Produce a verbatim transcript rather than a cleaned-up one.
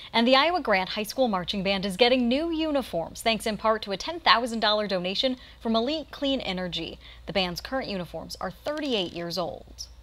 And the Iowa Grant High School Marching Band is getting new uniforms, thanks in part to a ten thousand dollar donation from Elite Clean Energy. The band's current uniforms are thirty-eight years old.